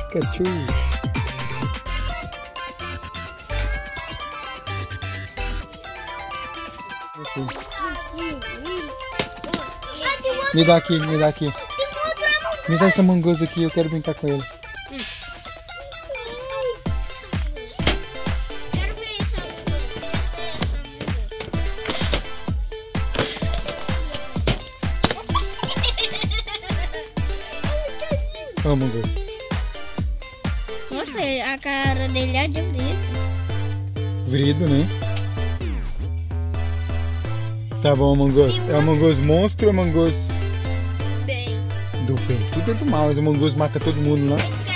Pikachu. Me dá aqui, me dá aqui. Me dá essa mangosa aqui, eu quero brincar com ele. Ó, mangoso. Nossa, a cara dele é de vrido. Vrido, né? Tá bom, mangoso. É o mangoso monstro ou é o mangoso Bem. do bem? Tudo é do mal, mas o mangoso mata todo mundo, não?